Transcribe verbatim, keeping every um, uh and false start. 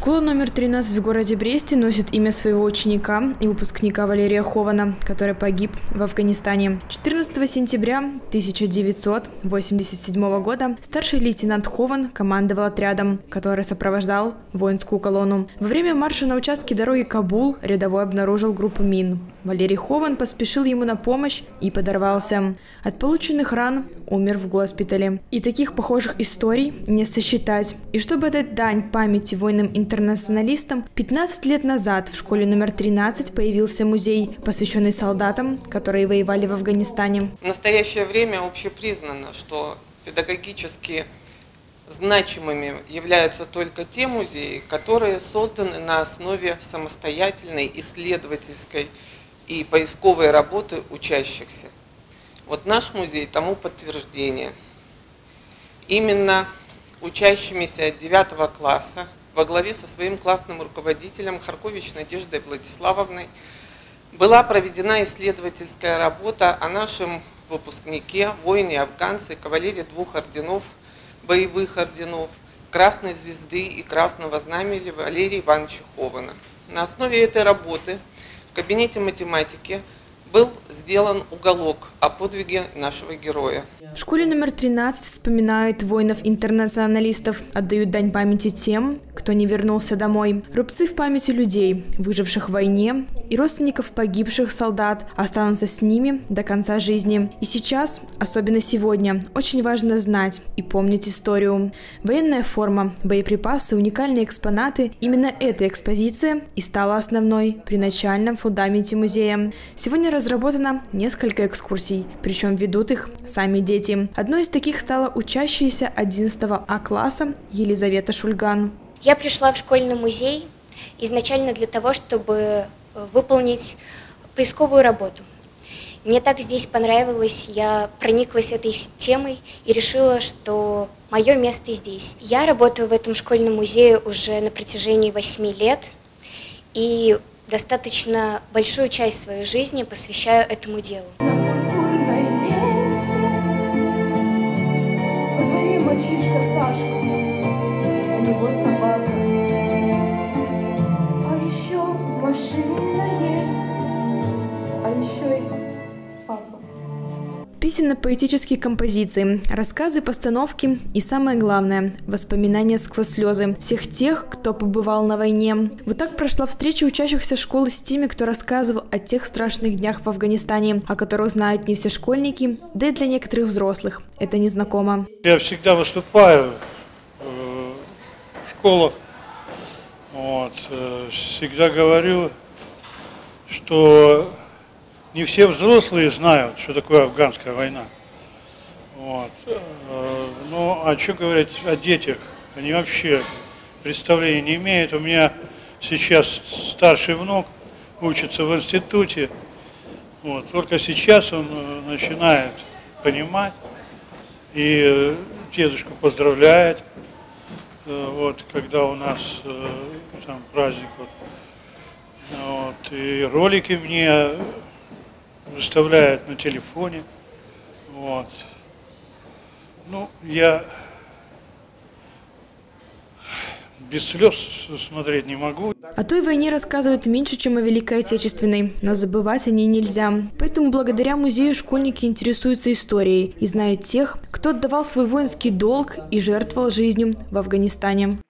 Школа номер тринадцать в городе Бресте носит имя своего ученика и выпускника Валерия Хована, который погиб в Афганистане. четырнадцатого сентября тысяча девятьсот восемьдесят седьмого года старший лейтенант Хован командовал отрядом, который сопровождал воинскую колонну. Во время марша на участке дороги Кабул рядовой обнаружил группу мин. Валерий Хован поспешил ему на помощь и подорвался. От полученных ран умер в госпитале. И таких похожих историй не сосчитать. И чтобы отдать дань памяти воинам-интернационалистам, пятнадцать лет назад в школе номер тринадцать появился музей, посвященный солдатам, которые воевали в Афганистане. В настоящее время общепризнано, что педагогически значимыми являются только те музеи, которые созданы на основе самостоятельной исследовательской и поисковой работы учащихся. Вот наш музей тому подтверждение. Именно учащимися девятого класса во главе со своим классным руководителем Харкович Надеждой Владиславовной была проведена исследовательская работа о нашем выпускнике, воине-афганце, кавалере двух орденов, боевых орденов, Красной Звезды и Красного Знамени Валерия Ивановича Хована. На основе этой работы в кабинете математики был сделан уголок о подвиге нашего героя. В школе номер тринадцать вспоминают воинов-интернационалистов, отдают дань памяти тем, кто не вернулся домой. Рубцы в памяти людей, выживших в войне, и родственников погибших солдат останутся с ними до конца жизни. И сейчас, особенно сегодня, очень важно знать и помнить историю. Военная форма, боеприпасы, уникальные экспонаты – именно эта экспозиция и стала основной при начальном фундаменте музея. Сегодня разработано несколько экскурсий, причем ведут их сами дети. Одной из таких стала учащаяся одиннадцатого А класса Елизавета Шульган. Я пришла в школьный музей изначально для того, чтобы выполнить поисковую работу. Мне так здесь понравилось, я прониклась этой темой и решила, что мое место здесь. Я работаю в этом школьном музее уже на протяжении восьми лет и достаточно большую часть своей жизни посвящаю этому делу. Мальчишка Сашка, у него собака, а еще машина есть, а еще есть папа. Песенно-поэтические композиции, рассказы, постановки и, самое главное, воспоминания сквозь слезы всех тех, кто побывал на войне. Вот так прошла встреча учащихся школы с теми, кто рассказывал о тех страшных днях в Афганистане, о которых знают не все школьники, да и для некоторых взрослых это незнакомо. Я всегда выступаю в школах, вот, всегда говорю, что не все взрослые знают, что такое афганская война. Вот. Ну, а что говорить о детях? Они вообще представления не имеют. У меня сейчас старший внук учится в институте. Вот. Только сейчас он начинает понимать. И дедушку поздравляет. Вот, когда у нас там праздник. Вот. Вот. И ролики мне выставляют на телефоне. Вот. Ну, я без слез смотреть не могу. О той войне рассказывают меньше, чем о Великой Отечественной, но забывать о ней нельзя. Поэтому благодаря музею школьники интересуются историей и знают тех, кто отдавал свой воинский долг и жертвовал жизнью в Афганистане.